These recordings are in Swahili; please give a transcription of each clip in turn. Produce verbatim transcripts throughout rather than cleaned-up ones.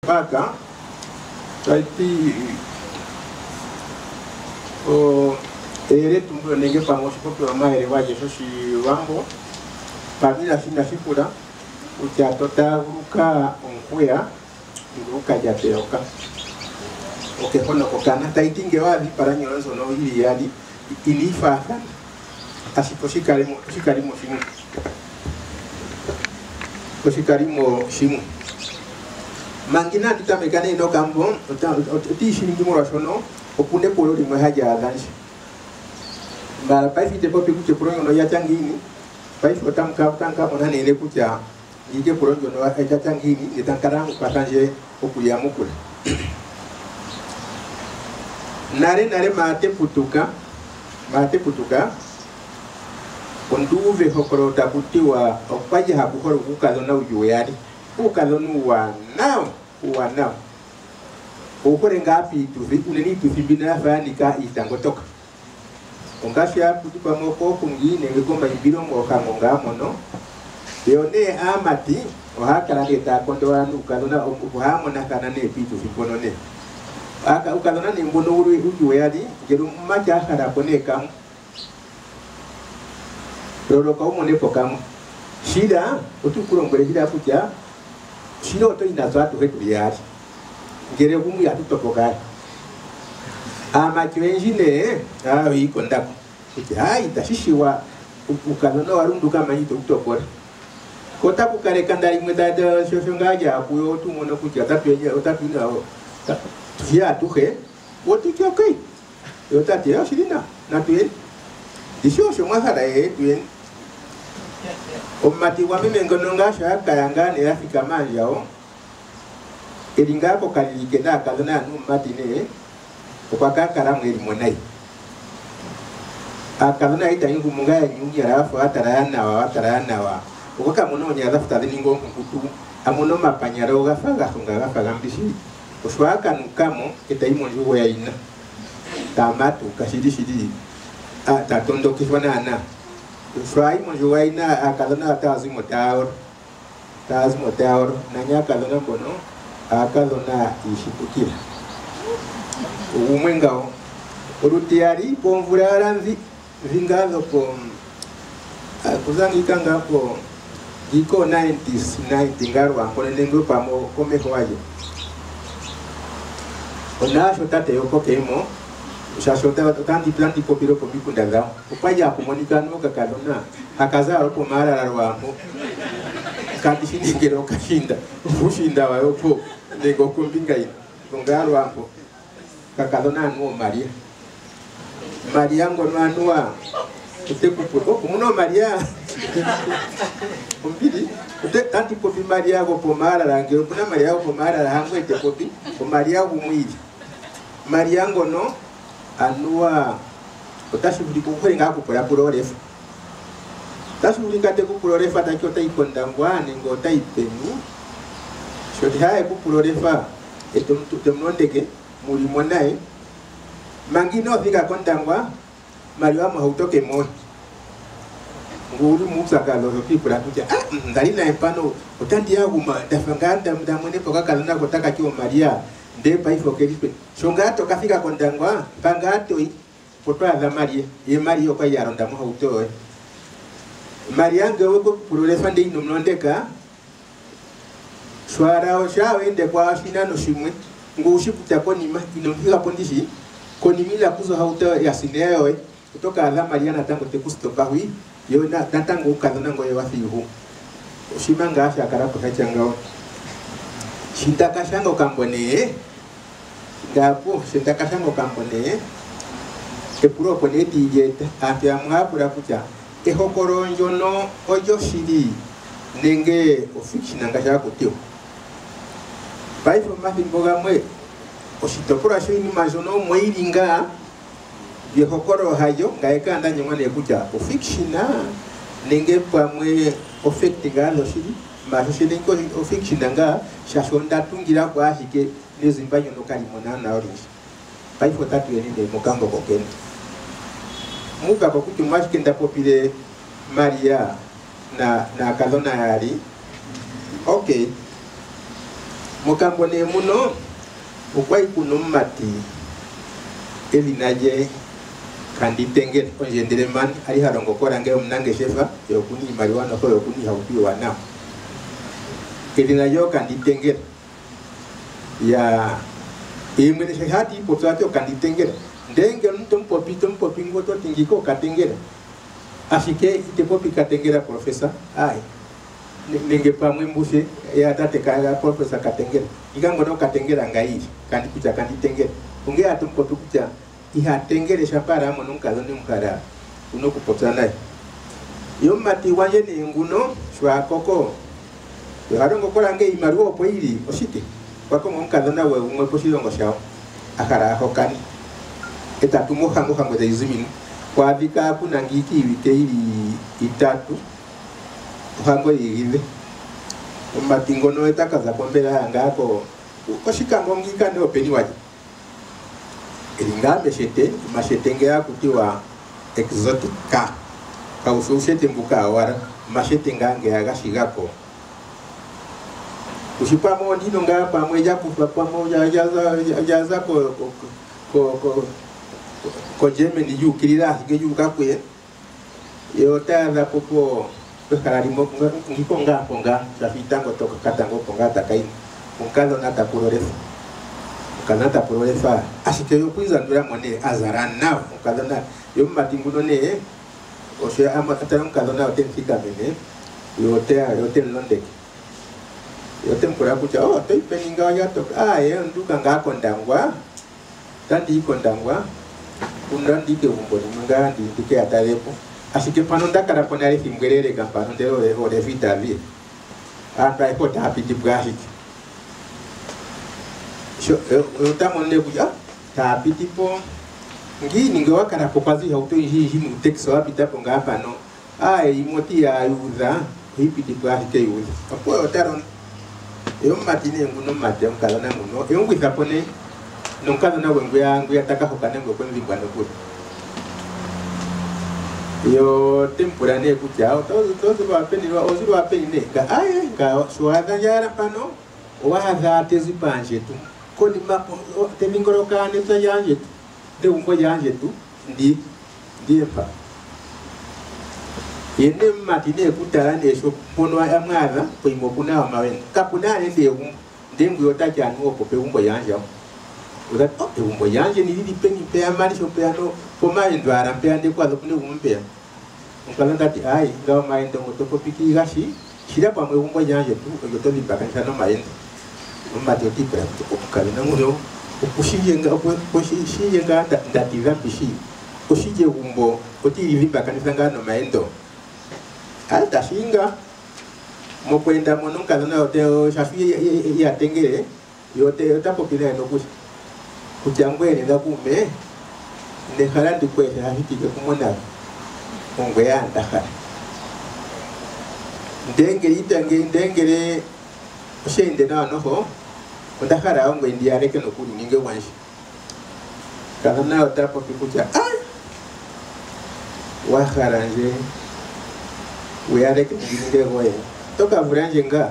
Paka, taiti o ere tumbo nenge pamosi popo amaere waje soshi wambo pamila sina sipura utia tota uruka onkwea uruka jateoka o Keho nokokana taiti ngewazi para nyonzo no hili yali inifa asi poshikarimo poshikarimo shimu poshikarimo shimu mangina tutamekane no kambo oti shiringi morasono opune polo limwe haja adanshi mbara paifi te popi kuche polo no ya changini paifi otamka tanka mona nele kucha ike polo no ya changini nitankara patanje okuya mukula nare nare mate putuka mate putuka konduve hokoro taputiwa okwaje hakukoro kukalo na ujuyari ukalo nuwa nao uwa nao ukore ngapi tuvi uneni tuvibina fani ka itangotoka ongasha putuka moko kungine ngomba ibiro moka ngamo no yone amati ohakala leta kondo anu kalona okuhamo na kana ne pitu vipono ne aka ukalona ne mbono uri ujuyari jeru macha kada koneka Roro kau mone pokamu shida otukuro ngere shida kuja shida oto inazwa tu hetu yari ngere gumu ya tutokokai ama chwenjine ah iko ndako kuja ai tashishiwa ukanono warundu kama hito utokora kota kukare kandari mwedada shoshongaja kuyo tu mono kuja tatu ya otatu ina tuya tuhe otikyo kai yotati ya shirina na tuye disho shomahara e tuye Omati wame mengononga shaka yanga ne Afrika manjao elinga ko kalike na kalona nu matine opaka karamu eri monai akalona ita yingu munga ya nyungi rafu atarana wa atarana wa okoka muno nya rafu talingo nkutu amuno mapanyaro gafaga sunga gafaga mbishi oswaka nukamo etaimo njugo ya ina tamatu kashidi shidi ata tondo kifana na Fry mo ina akalona tazi motaor tazi motaor nanya kalona bono akalona ishipukira umwengao urutiari pomvura ranzi vingazo po kuzangi kanga po iko nineties ninety ngarwa kone nengo pamo kome kwaje ona shota te yoko kemo Shashota tanti planti popiro po bikunda zao upaja kumonika no kakalona akaza ropo mara rwambo kati shini ngero kashinda ushinda wa yopo nego kumbinga ina ngaro hapo kakalona no Maria Maria ngono anua utekupuro kumuno Maria umbidi ute tanti popi Maria go po mara rangero kuna Maria go po mara rango ete popi po Maria go mwili Maria ngono anua utashubiri kukurenga kupora purorefa tashubiri kate kupurorefa takyota ikondangwane ngo taipeni shoti hae kupurorefa etum tutemnondeke muri monae mangino fika kondangwa mariwa mahautoke mo nguru musa kalo kipura kuja ah ndalina empano utandi yangu dafanganda mdamone poka kalona kutaka kio Maria Depa ifo kelipe shongato kafika kondangwa pangato i potwa za Maria ye Maria kwa yaronda mo hauto e Maria ngawe ko purolefa ndi no mlondeka swara o shawe ende kwa shina no shimwe ngushi puta koni ma inofika pondishi koni mila kuzo hauto ya sineo e kutoka za Maria na tango te kustoka hui yo na tango ukadona ngoye wafihu ushimanga afya karako hachangao Shintaka shango kambone Gapo shintaka shango kambone Kepuro pone tijeta Afya mwapura kucha Keho koronjo no ojo shiri Nenge ofiksi nangasha kutio Paifo mafi mboga mwe Oshitopura shoini mazono mwiringa Vieho koro hayo Gaeka anda nyongane kucha ofiksi na Nenge pa mwe ofekti galo shiri Mahishele ko ofiksi nanga shashonda tungira kwa hike nezimba nyono kalimona na orange paifo tatu yende mukango kokeni muka ko kutumashi kenda popile Maria na na kalona yari okay Mukambo ne muno ukwai kuno mati elinaje kandi tengere onjendere man ari harongo korange omnange shefa yokuni mariwana ko yokuni haupi wana elinajo kandi tengere ya imene shahati potsato kandi tengere ndenge mtum popito mpopingo to tingiko katengere asike ite popi katengera professor ai ninge pamwe mbushe ya tate kaya professor katengera ikango no katengera ngai kandi kucha kandi tengera unge atum popi kucha iha tengere shapara mo nunka lone mkara uno kupotsa naye yo mati wanje ni nguno shwa koko yo harongo korange imaruo poiri osite kwako nunka lona we umwe poshilongo shao akara hokani eta tumo hango hango za izimini kwa vika kuna ngiki wike ili itatu hango yigile mati ngono etakaza kombela ngako koshika ngongika ndo peni waje Elinga meshete, mashete ngea kutiwa exotic ka. Kausushete mbuka awara, mashete ngange agashigako. Ushipa mo ndino nga pa mo ya kufa pa mo ya jaza jaza ko ko ko ko ko jeme ni yu kirira hige yu kakwe. Yo ta da popo harari mo ngiko nga ponga, safitango toka katango ponga takai. Mukalo na takuroresa. Kanata prolefa asike yo kwiza ndura mone azarana ukadona yo matinguno ne oshe ama ataram kadona hotel fika mene yo hotel hotel londe yo tempura kucha oh toi peninga ya to ah ye nduka nga kondangwa tandi kondangwa unandi ke umbo nga ndi dike atalepo asike pano ndakara ponare fimgerere kampano ndero o de vita vi anda ko tapiti bwahiki yo tamone kuja tapi tipo ngi ningo wakana popazi hauto hii hii mutekso apita ponga pano ai moti ya yuza hipi tipo ahike yuza apo otaron yo matine nguno mate mkalona nguno yo ngwisa pone nonkalo na wengu ya ngu yataka hokane ngo kwenzi bwana kule yo temporane kuja tozo tozo ba peni wa ozi ba peni ne ga ai ga suada yara pano wa hadha tezipanje tu koni mapo temingoroka neta yanje de umbo yanje tu ndi ndipa yende matine kutara nesho pono amwana poimo kuna mawen kapuna nende um ndembu yotajanu okope umbo yanje uza oh umbo yanje ni lili pengi pe amani sho pe ano poma ndwara pe ande kwa lokune umpe ukalanga ti ai ngawa maende ngotopo piki gashi shira pa umbo yanje tu yoto libakana no maende mati otipra okukali nanguno okushiyenga okushiyenga ndatiza bishi oshije umbo otiri vimba kanisa ngano maendo alta shinga mo kwenda mono kana hotel shafi ya tengere yote otapokile no kushi kujangwe nda kume ne harandi kwe hahitike kumona ongwe ya ndaka ndengere itange ndengere oshende na noho ndakara ongwe ndiare ke no kuri ninge wanshi kana na otapo pikucha ai wa haranje uyare ke ninge goye toka vranje nga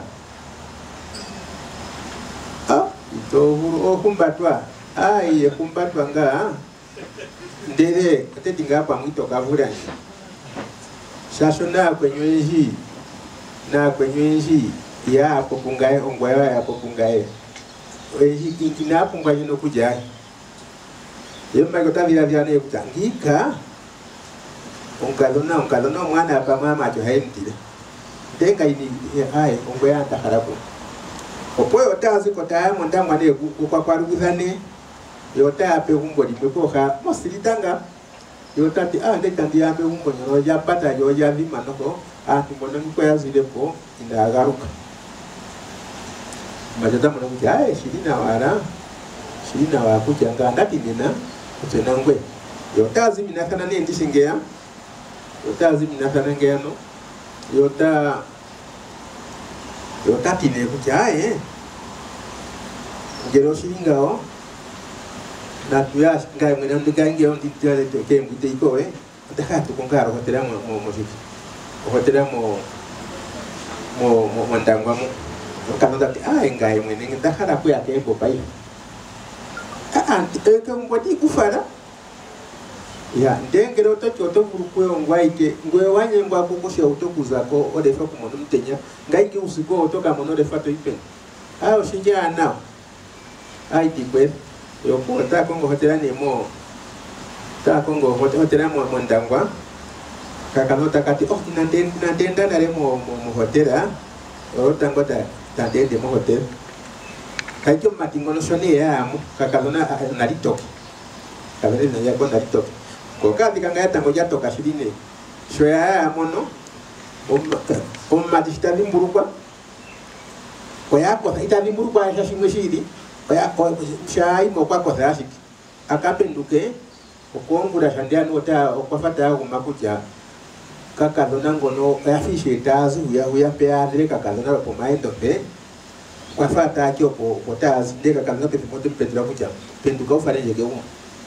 ah ito o kumbatwa ai kumbatwa nga ndere atetinga pa mwito ka vranje shashona kwenyweji na kwenyweji ya popungae ongwayo ya popungae oji kina pungaye no kujai yemba kota vira vira ne kutangika onkalona onkalona mwana pa mama jo haimtile denga ini ai ongwaya ndakarapo opoyo tazi kota monda mwane kwa kwaruguzane yota pe umbo limeko ha mosilitanga yota ti ah ndetandi ya pe umbo nyo ya pata yo ya lima noko ah tumbona ko ya zilepo indagaruka Majata mwana kuja ae shirina wara shirina wa kuja nga ndati nina kutena ngwe yota zimi nakana ne ndishingea yota zimi nakana ngea no yota yota tine kuja ae ngero shiringao na tuya ngai mwena ndiga ngeo nditale teke mbite iko eh ndaka tukongaro hotela mo mo mo hotela mo mo mo ndangwa mo Kalonda ati ah engai mwene ndakhala kuya kembo pai. Ah eke ngwati kufara. Ya ndengero to choto burukwe ngwaike ngwe wanye ngwa kukusha utokuza ko odefa ku muntu mtenya ngaiki usiko otoka mono defa to ipen. Ah oshinja nao. Ai tikwe yo ko ta kongo hotela ni mo ta kongo hotela mo mondangwa. Kakalota kati oh nanden nandenda nare mo mo hotela. Otango ta Tate Ndjembo hotel. Kaikyo matingono shone ya amu kakalona naritoki. Kabere na yako naritoki. Ko kati kanga tango ya toka shirine. Shoya amono. O matishita limburukwa. Ko ya ko ita limburukwa ya shimweshiri. Ko ya ko shai mo kwa ko thashiki. Akapenduke okongura shandia nota okwafata kumakuja. Kakalona ngono ya fishi tazu ya uya peadre kakalona po maindo pe kwa fata akyo po potaz de kakalona pe moto pedra kuja penduka ufare yege um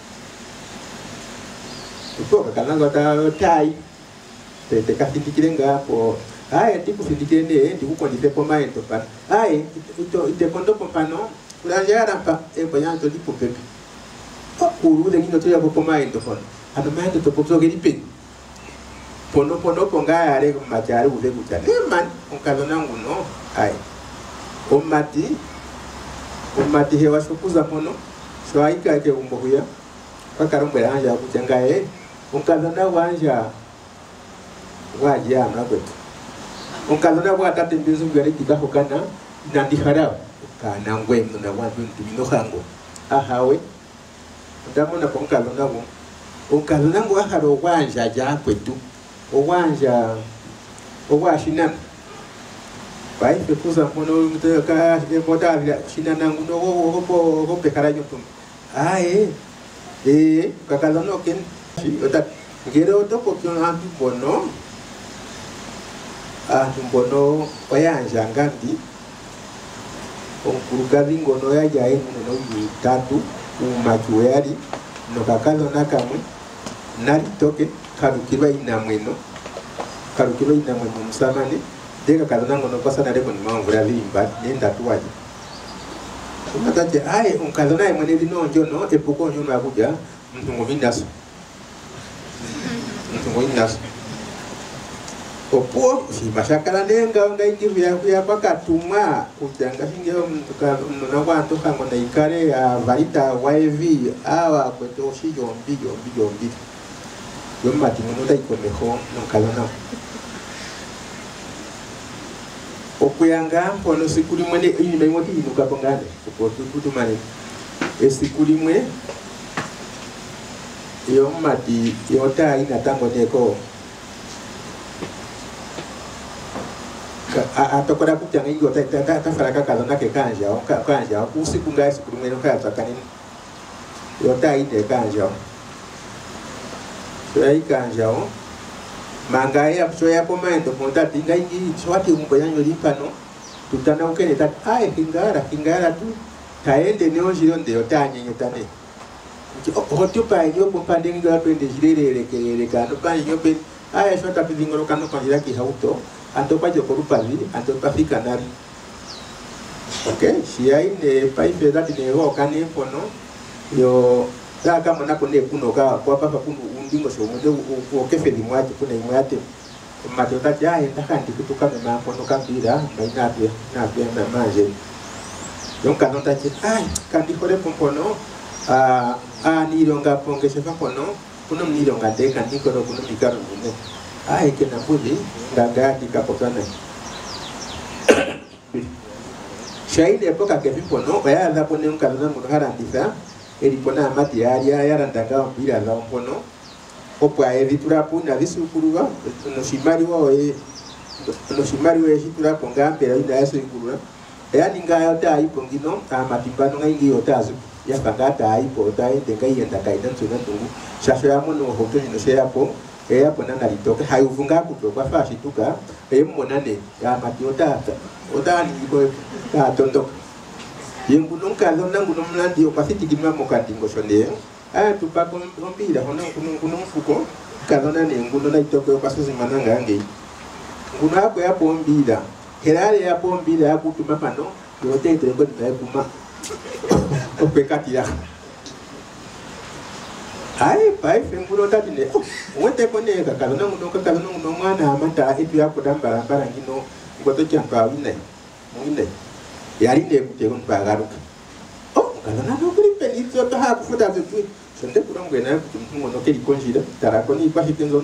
uko kakalona ngota tai te te kasiti kirenga po ai tipu sindikende ndi uko ndi pe maindo pa ai ito ite kondo pompano urajara pa e boyanto di popepe o uru de ngino to ya po maindo fon ano maindo to popso ke di pe pono pono ponga are machari uve kucha man unkazona nguno ai omati omati hewa shukuza pono so aika ke umboya pakarombera anja kuchanga e unkazona wanja waje ama kwetu unkazona kwa tate mbizu ngari kikaho kana nandi harao kana ngwe mna wantu ndimino hango ahawe ndamona ponkazona ngo unkazona ngo aharo wanja ja kwetu Owanja owashina bai pekuza mono mutaka mota shina nangu no go go pekara nyotum ae eh kakalono ken ota ngero to ko kyo antu bono antu bono oyanja ngandi onkurugazi ngono ya jae no tatu umachu yari no kakalona kamwe nari toke karukiba ina mweno karukiba ina mweno musamane deka kalona ngono kosa na reko ni mangura limba nenda tuwaje umataje ai unkalona mwene lino njono epuko njono akuja mtungo vindaso mtungo vindaso opo si mashakala nenga ngaiki vya vya pakatuma ujanga singeo mtuka na kwanto kango na ikare ya varita wiv awa kweto shijo mbijo mbijo mbijo yo mati mono dai ko meho no kalona okuyanga mpono sikuli mwene ini memo ti nuka bongane ko tutu mane e sikuli mwe yo mati yo ta ina tango neko a atokora kutanga ingo ta ta ta faraka kalona ke kanja o kanja o usiku ngai sikuli mwe no ka tsakani yo ta ide kanja Soai kanjao mangai apsoya komento ponta tinga ingi swati umboyanyo limpano tutana ukene tat ai hingara hingara tu taende neo jironde otanye nyotane hotyo pa yo popande ngi gapende jirere kelele kano pa yo pe ai shota pidingoro kano kanjira ki hauto anto pa yo korupazi anto pa fikanari okay siai ne pa ifeda tinero kane pono yo la kama nako ne kuno ka kwa papa kuno undingo so mude o kefe ni mwaje kuna imwate matota jaye ndakandi kutuka mema kono kambira baina pia na pia na manje donc quand on t'a dit ai kandi kore pompono a a ni ronga ponge se fa kono kuno ni ronga de kandi koro kuno mikaro ne ai ke na puli ndaga dikapotana shaide epoka ke pompono ya da pone un kalona mu harandisa elipona amati yari yarandanga mpira za mpono opwa evitura puna visukuruwa no shimari wa e no shimari we shitura ponga mpera ina yaso ikurura yani ngayo ta ipo ngino amati pano ngai yotazo ya pangata aipo ta inde ngai yenda kaidan tuna tungu shasho ya mono hoto no se yapo e yapo na nalitoke hayuvunga kuto kwa fashi tuka e monane ya amati otata otani iko ta tondo yengu nunca lona nguno mlandi opasiti kimwa mokandingo shone ah tupa kombira hono kuno kuno fuko kalona ne nguno na itoko opaso zimana ngange nguno hapo yapo mbira Herare ya bombi ya kutuma pano, yote itengo na kuma. Opekatira. Ai, pai fengulo tatine. Wote kone ka kalona muno ka kalona muno mwana amata itu ya kudamba barangino ngoto champa wine. Wine. Yari ne kute kon bagaruka. Oh, kalona no kuri penito to ha kufuta tu. Sonde kurang gena kutumbo no keri konjida tarakoni pa hitenzo.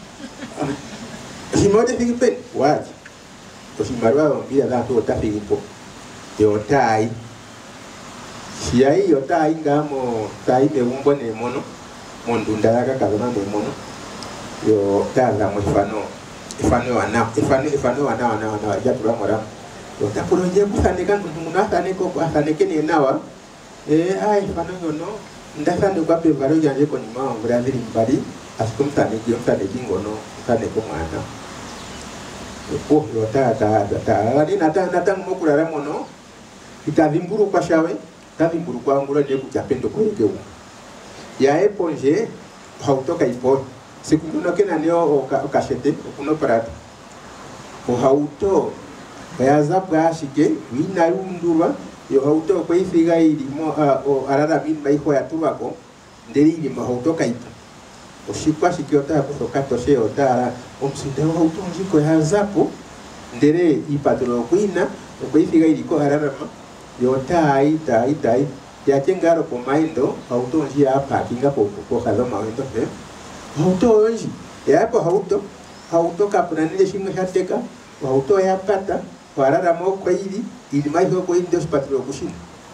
Simode fikipen, what? Osimarwa mbia da to tafikipo. Yo tai. Siai yo tai ngamo tai me umbo ne mono. Mondunda ka kalona ne mono. Yo tala mo ifano. Ifano wana, ifano ifano wana wana wana ya tura mora. Yo ta puro je busane kan muna tane ko asane kene nawa. Eh ai ifano yo no. Ndasa ndo kwa pe varo janje ko ni ma Brazil mbali. Askum tane ki tane jingo no tane ko mwana. Oh, yo ta ta ta ali nata nata mo kurara mono. Itavimburu kwa shawe, tavimburu kwa ngura je kujapendo ko yego. Ya eponje hautoka ipo. Sikuno kena neo o kashete kuno parata. O hauto bayaza bwa shike wina runduba yo hauto ko ifiga ili mo o arara bin bai ko yatubako nderi ili mo hautoka ipo. Oshikwa shikiota kutoka toshe otara omsindeo hautonji ko hazapo ndere ipatro kuina ko ifiga iliko hararama yotai tai tai ya kengaro ko maindo hautonji apa kinga ko ko haloma wendo fe hautonji ya po hauto hauto kapna nile shinga hateka hauto ya pata hararama ko ili ili mai ko indo patro kushin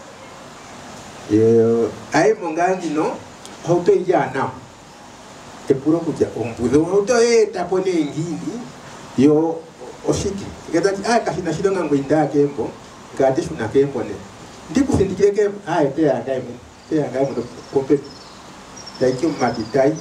yo ai mongangi no hauto ya na te puro kuja ombudo auto e tapone ngini yo oshiki ngata ah kashina shido ngango inda kembo ngati shuna kembo ne ndiku sindikire ke ah te anga mu te anga mu kompe dai ki mati dai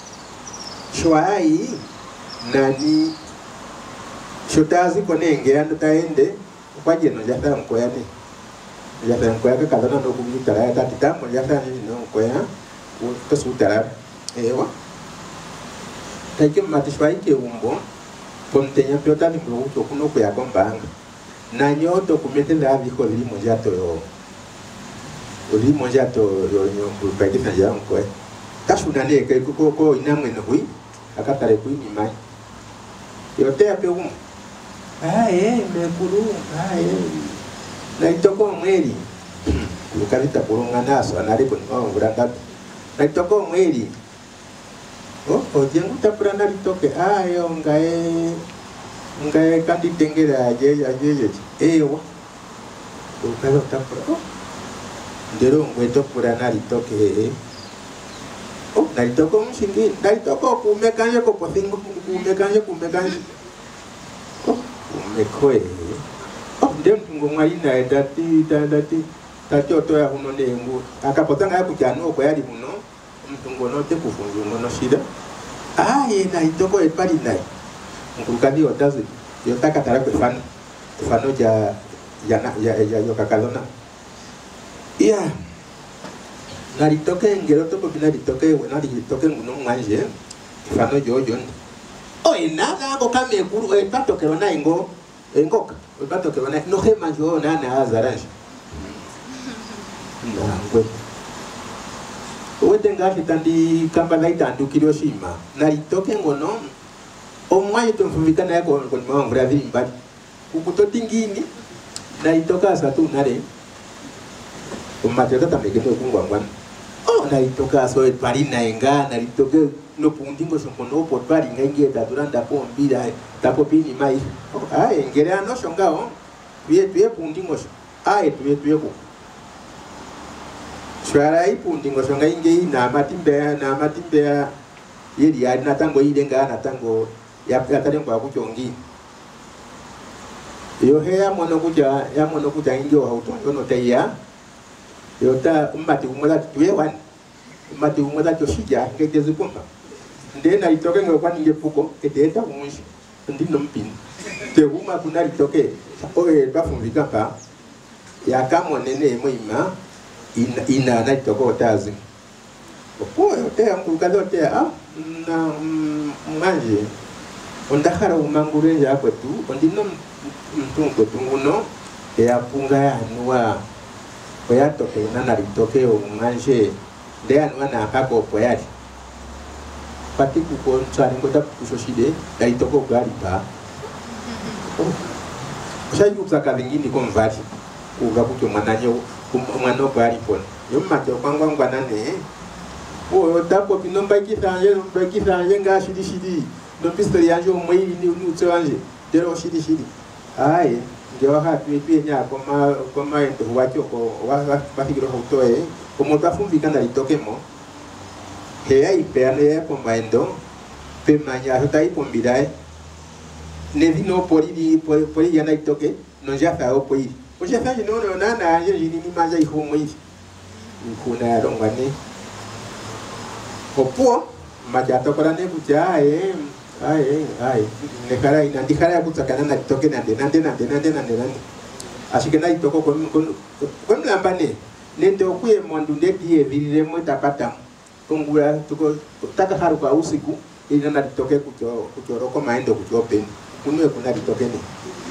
shwai nani shotazi kone ngenda taende kwa jeno jata mkoya ne jata mkoya ka kalana no kumutara ya tatita mo jata ni no mkoya o to sutara ewa Taiki matishwai ke umbo, pomtenya piota ni mlo to kuno kwa gombanga. Na nyoto kumete la viko limo jato yo. Limo jato yo nyo kupeke na jam ko. Kashuna ne ke ko ko inamwe no hui, akatare kui ni mai. Yo te ape um. Ah eh me kuru, ah eh. Na itoko mweli. Lukalita purungana so anari ko no granda. Na itoko mweli. Oh, oh, jengu tapurana litoke. Ah, yo ngai ngai kandi tengera aje aje aje. Eh, wa. Oh, kalau tapura. Oh. Ndero ngwe tapurana litoke. Oh, na litoko mshingi. Na litoko kumekanje ko posingo kumekanje kumekanje. Oh, kumekoe. Oh, ndem tungo ngai na dati dati dati oto ya huno nengu. Akapotanga ya kujano ko yali muno. Mtungono te kufunzungo no shida ah ye na itoko e pari nai mkulukani otazi yotaka tara ko fan fano ja ya na ya ya yo kakalona iya na litoke ngero to bina litoke na litoke nguno manje fano jojo o ina na ko kame kuru e pato ke na ingo engoka e pato ke na no he manjo na na azaranje na ngwe Wete ngashi tandi kamba laita andu Hiroshima na litoke ngono omwaye tumfumika na yako kwa mwa Brazil mbali ukuto tingini na litoka satu nare umateta tamegendo kungwa ngwan oh na litoka so pari na enga na litoke no pundingo sonkono po pari ngai da duranda po mbira tapo pini mai oh ai ngere ano shongao vie vie pundingo ai vie vie ko Swarai pundingo songa ingei na matimbe na matimbe yeri ya na tango idenga na tango ya katale kwa kuchongi yo he ya mono kuja ya mono kuja injo hauto no teya yo ta umati umala tuewan umati umala toshija ngeze pomba ndena itoke ngokwa ninge puko edeta umunshi ndino mpini te uma kuna itoke oe bafumvika pa ya kamo nene moima ina ina na itoko tazi opo te angukado te ah na manje ondakhala umangulwenje akwetu ondino mtungo tunguno eyapunga yanua oyatoke nana litoke omanje nde yanua nampaka opo yali pati kuko ntswali ngota kusoshide yalitoko ogalipa oshayutsaka vingini komvali kuga kutyo mwananyo mwana ogwalipona yommate okwangwangwanane oyo tapopi nombakithanje nombakithanje ngashilishili nompistori yanje omweili niutse wanje dero shilishili aye ndio hatu epenya koma koma ento wacho ko wafikiro hotoe como tafumvika na litokemo heya ipeane ko maendo pe manya hota ipombirae nevino polili polili yana itoke no já fa opoi o já fa no no na na je ni manja ihomoi kuna rongane opo maja tokorane kuja eh ai ai nekara ina dikara kutsakana na itoke nande nande nande nande nande nande ashikena itoko ko ko mlambane nende okuye mondu ndedie vilile mweta pata kongula tuko taka haruka usiku ina na itoke kucho kuchoroko maendo kuchope kunwe kuna itoke ni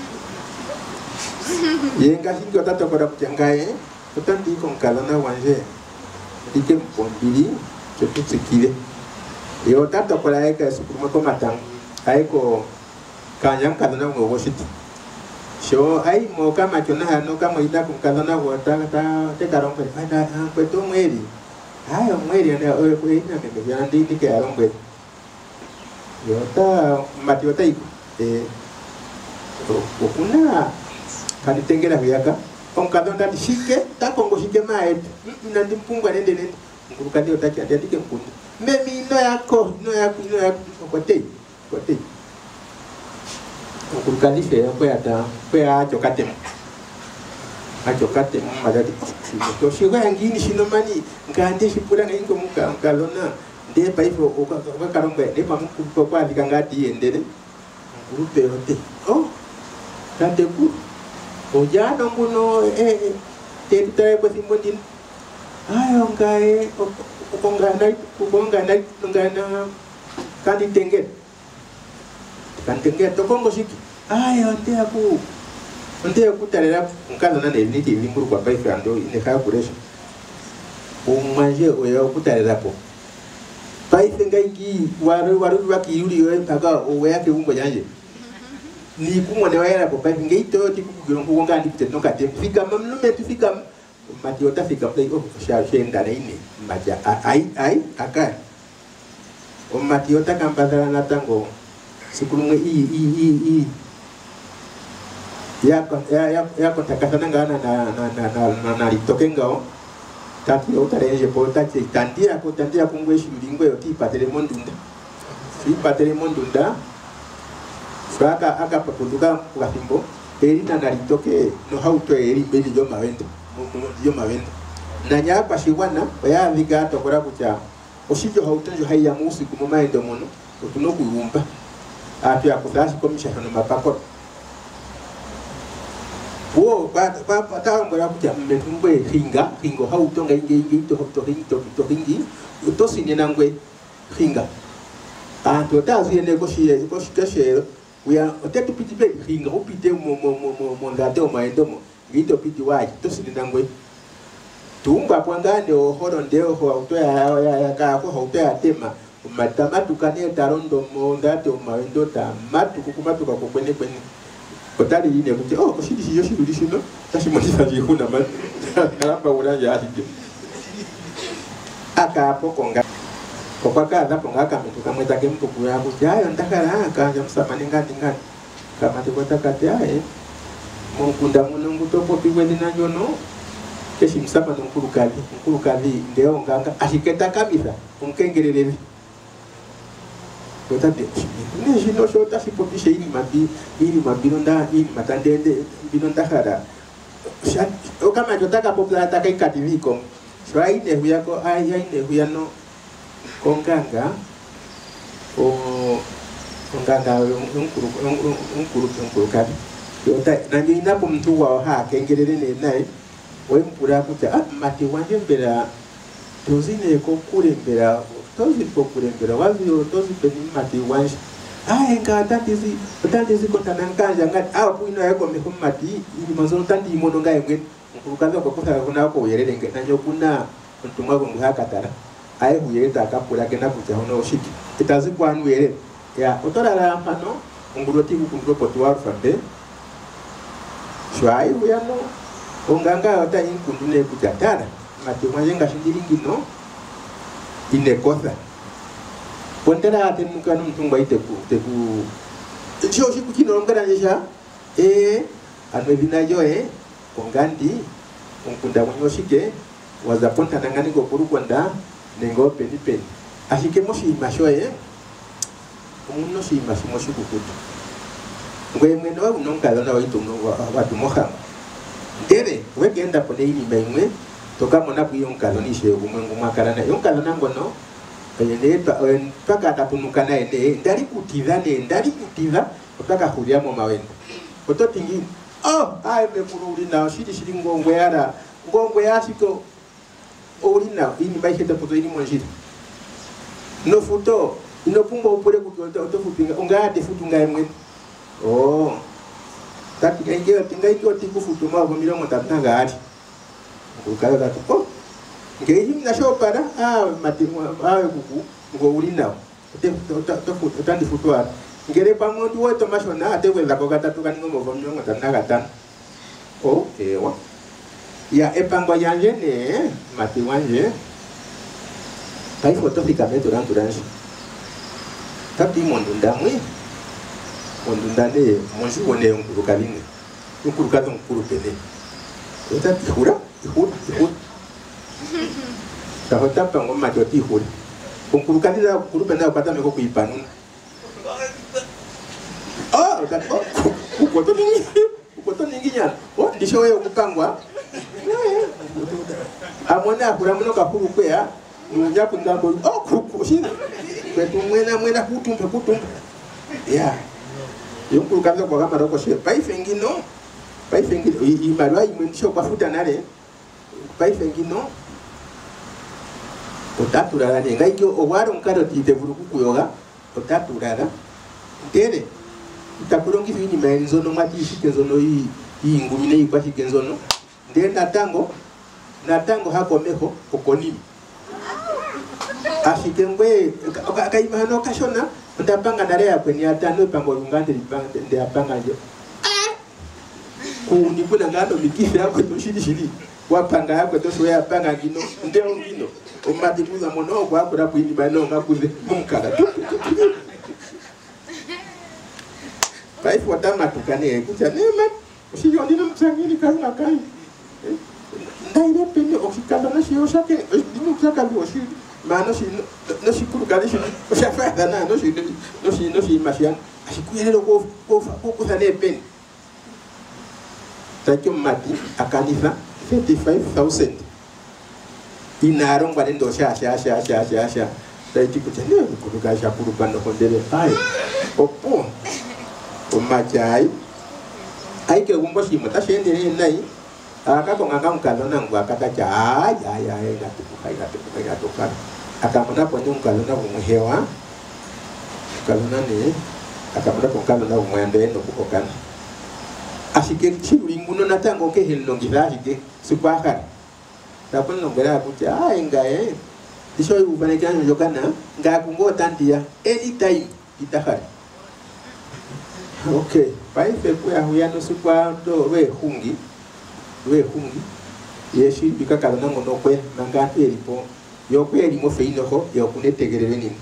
yenga hingo tata kora kuchangae utandi konkalana wanje dike mpombili chotutsikile yo tata kora eka sukuma ko matang aiko kanyang kadana ngo woshiti sho ai mo kama chona hano kama ida kumkadana wata ta te karombe ada kwetu mweli hayo mweli ana oyo ina mebe yandi dike arombe yo ta matiota iko eh okuna kani tengela huyaka onkadon ndati shike ta kongo shike maet nandi mpungwa nende nende ngurukandi otaki andi dike mpundu memi no yako no yako no yako kote kote ngurukandi fe ko yata ko ya chokate a chokate madadi to shigo yangini shinomani ngande shipura ngingo muka ngalona de paifo o karombe de pamu ko kwa dikangati endele ngurupe ote oh tante ku oja donguno eh tete ko simbondin ayo ngai okongana okongana ngana kandi tengel kandi tengel to kongo shiki ayo nte aku nte aku tarera nkala na ne niti limburu kwa bai fando ine ka kuresha o manje o ya kutarera po bai ngai gi waru waru waki yuri yo mpaka o ya ke umbo yanje ni kumone waera po bai ngai to ti ku giro ku ngandi te no ka te fika mamnu me tu fika matiota fika play oh sha shenda na ini maja ai ai aka o matiota kambadara na tango sikulunga i i i i ya ya ya ya kontakasana ngana na na na na na litoke ngao tati otareje po tati tandia ko tandia kungwe shulingwe oti patere mondunda si patere mondunda fraka aka papunduka kwa fimbo eri na litoke no hauto eri beli yo mawendo yo mawendo nanya kwa shiwana ya viga to kora kucha oshijo hauto jo haya musi kumoma endo mono otuno kuyumba atu ya kutashi komisha no mapako wo ba ba ta ngora kucha mmetumbe hinga hingo hauto ngai ngai to to hingo to hingi to sinena ngwe hinga atu ta siene ko shi ko shi kashero uya otetu piti pe hinga upite mo mo mo mo ngate o maendo mo ngito piti wa to sinena ngwe tumba kwangane o horo ndeo ho auto ya ya ka ko auto ya tema matama tukane tarondo mo ngate o maendo ta matu kukumatu kwa kwene kwene kotali yine kuti oh ko shidi yo shidi shino tashi motisa jihuna man karamba ura ya hidi aka poko nga kwa kaza ponga kama tukamweta kempo kuya kuti ayo ndakala aka jamsamani ngati ngati kama tikota kati aye mukunda munungu topo piwene nanyo no keshi msapa nkuru kali nkuru kali ndeo nganga ashiketa kabisa umkengerere kotate ne jino shota sipopishe ini mabi ini mabinonda ini matandende binonda hara o kama jotaka popula taka ikativiko swai ne huyako ai ai ne huyano konganga o konganga nkuru nkuru nkuru kali yota nanyo inapo mtu wa ha kengerere ne nai wempura kucha ah mati wanje mbera tozine ko kure mbera tozi ko kure mbera wazi yo tozi peni mati wanje Ai nga tantizi tantizi kota nankanja ngati awa puino yako mehumati ili mazono tanti imono nga yengwe ukukaza kwa kusa kuna ko yerere nge nanyo kuna ntumwa ko ngakatara ai huyeta akapura kena kuja hono oshiki itazi kwa anu yere ya otorara mpano nguroti kukungo potwa fande shwai huyano onganga ota inkundune kujatara mati mwajenga shindiringino inekosa Pontera atemuka n'umutungo ayiteku teku cyo shikukino ngara jesha eh anwe binayo eh kongandi unkunda munyoshike waza ponta nangani go kurukwanda nengo peni peni ashike moshi masho eh umuno shi mashi moshi kukutu ngwe mwene wa unonga na waitu watu moha ndere wegenda pone ini maimwe toka mona kuyonkalo nishe umwengu makarana yonkalo nangono Ene paka atapunukana ene ndari kutiza ne ndari kutiza utaka kulia mu mawendo oto tingi oh ai me kururi na shiri shiri ngongwe yara ngongwe yashiko uri na ini baisheta poto ini monjiri no futo ino pumbo upore kuto oto fupinga ungate futu ngaimwe oh taki ngenge tinga iko tiku futu ma bo milongo tatanga ati ukala tatuko ngeyi mnashopara ah matimu awe kuku ngo ulinao utandi futwa ngere pamondi woto mashona atekwenda ko gatatu kanimo movo nyongo tanagata oh ewa ya epango yanje ne mati wanje kai foto fikamento randuranji tapi mondunda mwe mondunda ne monji wone nguru kalinge nguru kazo nguru pene eta hura hura hura Tahu tak pengen macam tihul, pengkurukan dia kurupan dia kata mereka kuipan. Oh, kan oh, kukutan tinggi, kukutan tingginya. Oh, di show yang bukan gua. Amona kurang mana kapuru kue ya, nunggu pun dah bol. Oh, kuku sih. Betul mana mana kutung kutung. Ya, yang kurukan dia kau kamar kau sih. Pai fengino, pai fengino. Imarwa imun show kafutan ada. Pai fengino. Otaturara ne ngai yo owaro nkaro tite vuruku kuyoga otaturara tere itakurongi fini menzo no mati shikezo no yi ingumi ne ikwa shikezo no ndenda tango na tango hako meho okonimi ashikengwe akaimano kashona ndapanga ndare ya kweni atano pango lungande lipanga ndi apanga nje ku nikuna ngando mikifi yako to shiri shiri wapanga yako to so ya panga gino ndeo ngino umati kuza mono kwa kura kuini bano ngakuze munkara Baifu watama tukane kucha nema usiyo ndino msangini kana kai ndaire pende okikanda na shiyo shake ndino kusaka biwo shi mano shi no shikuru kali shi oshafa na no shi no shi no shi mashian ashikuyelelo ko ko ko kusane pen takyo mati akanisa thirty-five thousand inarong pada ndo sha sha sha sha sha sha dai tiku tene kuruka sha kuruka no kondele ai opo o majai ai ke umbo shi mata shende ne nai aka ko nganga ngalo na ngwa kata ja ya ya ya tu kai ga tu kai ga tu kan aka mana ponyo ngalo na umuhewa ngalo na ne aka mana ko ngalo na umwende no ko kan asike chilinguno natango ke hello ngilaji ke subaka tapon ngera kucha ah engae disho ubane kan jokana ngakungo tantia anytime itahari okay pai pe kwa huyano subwa do we hungi we hungi yeshi bikakala nango no kwe mangatu elipo yo kwe elimo feino ho yo kunetegerere nini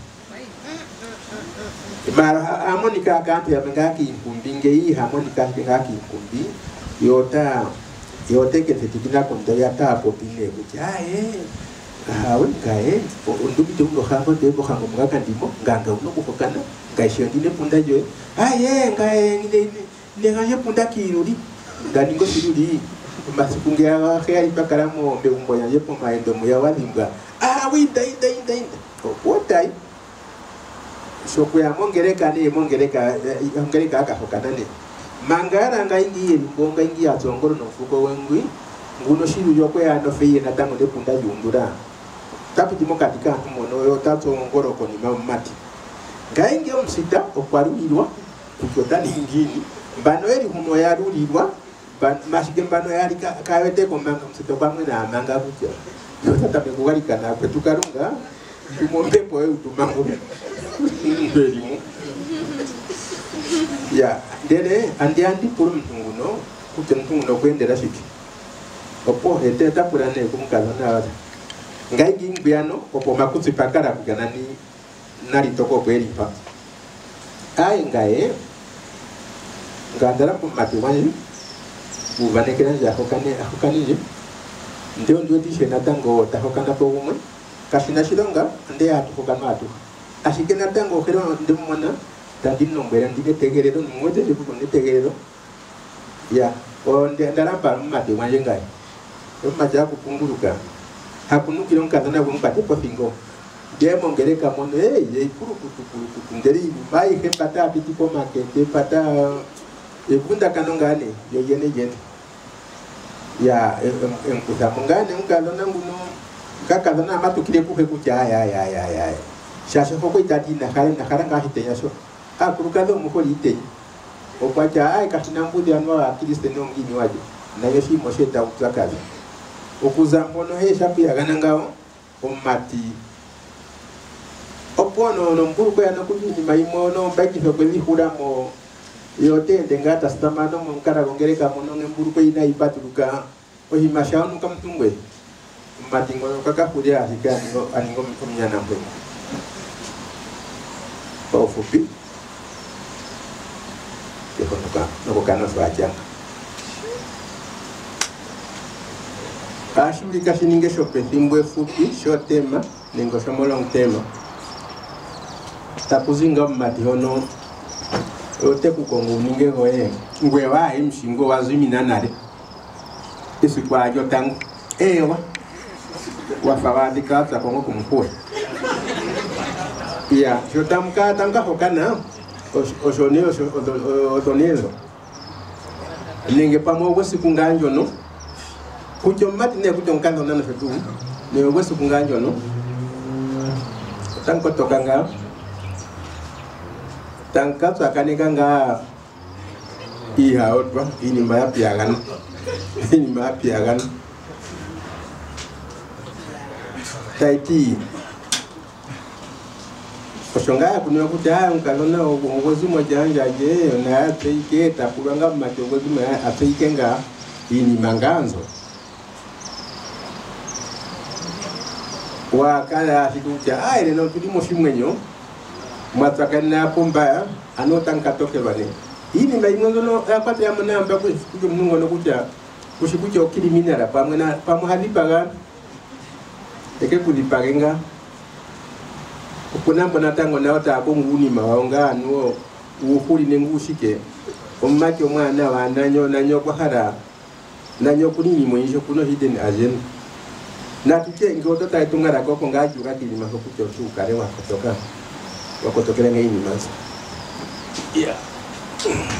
mara harmonika kantu ya mengaki inkumbi ngei harmonika ngaki inkumbi yota yote ke tetikina konto ya ta popine kuja eh hawe kae undubi tu ndo hapo debo hango ngaka ndimo nganga uno kufokana gaisho ndine punda jo ah ye ngae ngide ne ngaje punda kiruri ngani ngo kiruri masikungia khaya ipakara mo mbembo ya yepo maendo mu ya walimba ah wi dai dai dai what dai so kuya mongereka ne mongereka mongereka akafokana ne mangara ngaingi mbonga ingi atongoro no fuko wengwi nguno shiru yokwe ano feye na tango de punda yundura tapi timo katika mono yo tato ngoro ko ni mati ngainge omusita okwarulirwa kukyota lingini bano eri huno yarulirwa masike mbano yali kaweteko manga omusita kwamwe namanga kutya yotatame kuwalikana kwe tukalunga tumompepo we utumango mbelimu ya ndere andi andi puru mtunguno kutya mtunguno kwendera shiki opo ete tapurane kumkaza na ngaigi ngbiano opo makutsi pakara kugana ni nari toko kwelipa ai ngae ngandara kumati wani uvanekera ja hokane hokane je ndio ndio tishe natango tahokana po umwe kashina shilonga nde atu hokana atu ashikena tango khero ndimwana tandino mbera ndike tegerero mmoja je kuko tegerero ya onde ndaramba mati wanje ngae maja kupunguruka hakunukira nkazana kumpate po fingo demo ngereka mono eh ye kuru kutu kutu nderi bai he pata apiti po makete pata ebunda kanongane yo yene yene ya emkuta mungane unkalona nguno kakazana matukire kuhe kucha ya ya ya ya shasho hoko itati na kare na kare ngahite yaso akurukado mukoli ite okwacha ai katina mbudi anwa akiliste no ngini waje na yoshi mosheta utakaza okuza mbono he shapi agana ngao omati opono no mburuko ya nakujini maimono baki so kweli huramo yote ndengata stamano mukara gongereka mono ngemburuko ina ipaturuka ohimashanu kamtungwe mati ngono kaka kudia hikani ngo aningo mtumnya nambe kwa ufupi Keho nokokana swajanga ashuri kashininge shope thimbwe fupi short tema ningo shomo long tema takuzinga mati hono ote kukongo ninge hoye ngwe wa imshingo wazimina nare isi kwa jotangu ewa wafawadi kata kongo kumkwe ya jotamka tanga hokana oshoni oshonelo ninge pamo wesi kunganjo no kucho mati ne kucho nkando nana fetu ne wesi kunganjo no tanko tokanga tanka sakane kanga iha otwa ini maya piagan ini maya piagan taiti Koshonga kuno kuta unkalona uongozi mojanja je na teike tapuranga matongozi ma ateikenga ini manganzo wa kala sikucha ai no tulimo shimwenyo matakana pomba anotanga toke bane ini mbaingono no apate amana mba kujo mungo no kucha kushikucha okiliminara pamwe na pamwe halipaga eke kulipagenga kuna mbona tango na wata abonguni mawaonga nuo ukuli nengushike omaki omwana wandanyo nanyo kwa hara nanyo kunini mwenjo kuno hidden agenda na tuke ngoto taitungara ko ngaji ukatili makokucho tu kare wa kutoka wakotokera ngini manza yeah